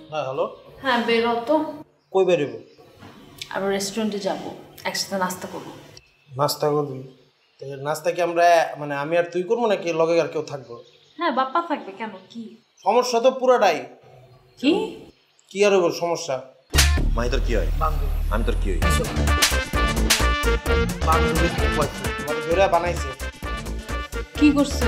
হ্যাঁ হ্যালো। হ্যাঁ বেরো তো। কই বেরোবো? আর রেস্টুরেন্টে যাব, একসাথে নাস্তা করবো। নাস্তা করবি? নাস্তা কি আমরা মানে আমি আর তুই করবো নাকি লগে আর কেউ থাকবো? হ্যাঁ বাপ্পা থাকবে, কেন কি সমস্যা তো পুরাটাই। কি কি আর বল সমস্যা? মাই তোর কি হয়? আমি তোর কি হই? বান্ধবী তোমাকে ধরে বানাইছে। কি করছে?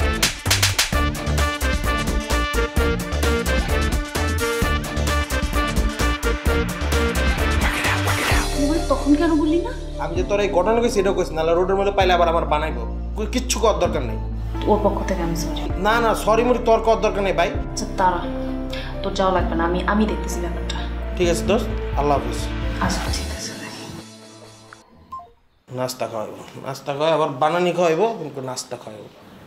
তখন কেন বললি না? আমি যে তোর এই ঘটনা কইছি এটা কইছি, নাহলে রোডের মধ্যে পাইলে আবার আমার বানাইবো। কিচ্ছু করার দরকার নেই। ওর পক্ষ থেকে আমি সরি। না না সরি মুরি তোর করার দরকার নেই ভাই। আচ্ছা তারা তোর যাওয়া লাগবে না, আমি দেখতেছি ব্যাপারটা। ঠিক আছে দোস্ত, আল্লাহ হাফিজ। আচ্ছা ঠিক আছে। নাস্তা খাওয়াইব, নাস্তা খাওয়াই আবার বানানি খাওয়াইব, কিন্তু নাস্তা খাওয়াইব।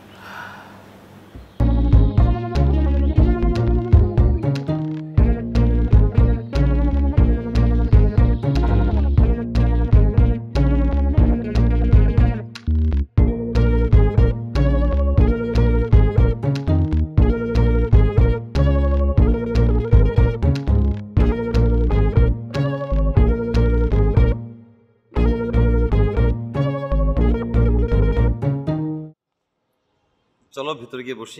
চলো ভিতরে গিয়ে বসি।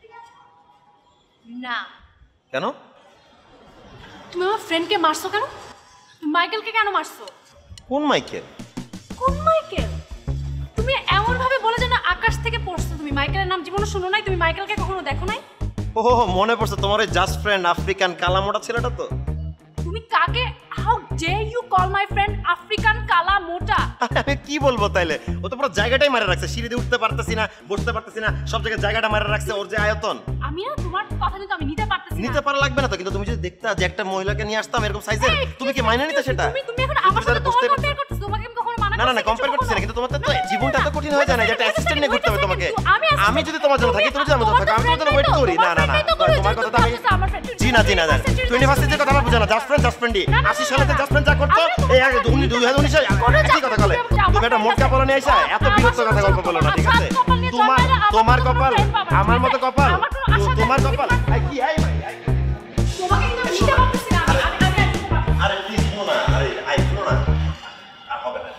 না। কেন? তুমি আমার ফ্রেন্ডকে মারছো কেন? মাইকেলকে কেন মারছো? কোন মাইকেল? কোন মাইকেল? তুমি এমন ভাবে বলে যেন আকাশ থেকে পড়ছো। তুমি মাইকেলের নাম জীবনে শুনো নাই? তুমি মাইকেলকে কখনো দেখো নাই? ও মনে পড়ছে, তোমার ওই জাস্ট ফ্রেন্ড আফ্রিকান কালা মোটা ছেলেটা তো? তুমি কাকে, how dare you call my friend African কালা মোটা? আমি কি বলবো তাইলে? ও তো পুরো জায়গাটাই মারা রাখছে, সিঁড়ি দিয়ে উঠতে পারতেছি না, বসতে পারতেছি না, সব জায়গায় জায়গাটা মারা রাখছে। ওর যে আয়তন, আমি না তোমার কথা কিন্তু আমি নিতে পারতেছি না। নিতে পারা লাগবে না তো, কিন্তু তুমি যদি দেখতা যে একটা মহিলাকে নিয়ে আসতাম এরকম সাইজের, তুমি কি মাইনে নিতে সেটা? তুমি এখন আমার সাথে তোমার কম্পেয়ার করতেছো। তোমাকে আমি কখনো মানা না না না কম্পেয়ার করতেছি না, কিন্তু তোমার তো জীবনটা এত কঠিন হয়ে যায় না যে একটা অ্যাসিস্ট্যান্ট নিয়ে ঘুরতে হবে তোমাকে? আমি যদি তোমার জন্য থাকি, তুমি যদি আমার জন্য থাকো, আমি তোমার জন্য ওয়েট করি। না না না তোমার কথা তো আমি জি না জি না জানি। 21 কথা আমার বুঝে না, জাস্ট ফ্রেন্ড 80 সালে তো জাস্ট ফ্রেন্ড যা করতো, এই 2019 একই কথা বলে। তুমি একটা মোট কাপড় নিয়ে আইসা এত বিরক্ত কথা গল্প বলো না, ঠিক আছে? তোমার কপাল আমার মতো কপাল, তোমার কপাল কি আই ভাই তোমাকে কিন্তু আমি নিতে পারতেছি না। আরে প্লিজ শোনো না, আরে আই শোনো না, আর হবে না।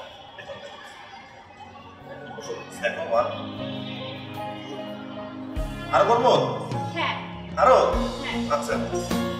আর করবো? হ্যাঁ আরো? হ্যাঁ। আচ্ছা